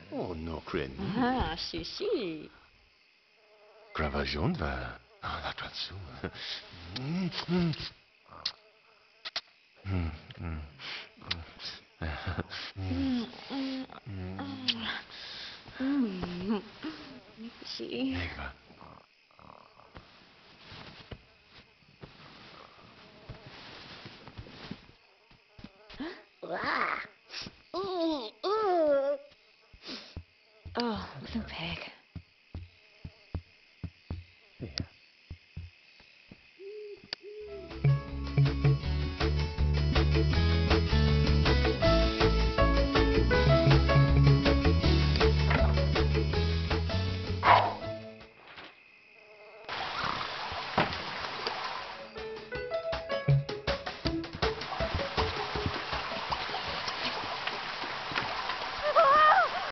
Oh, no, Cryn. Ah, sí. Gravation va. Ah, dat wat zo. Sí. Eva. Oh, blue pig.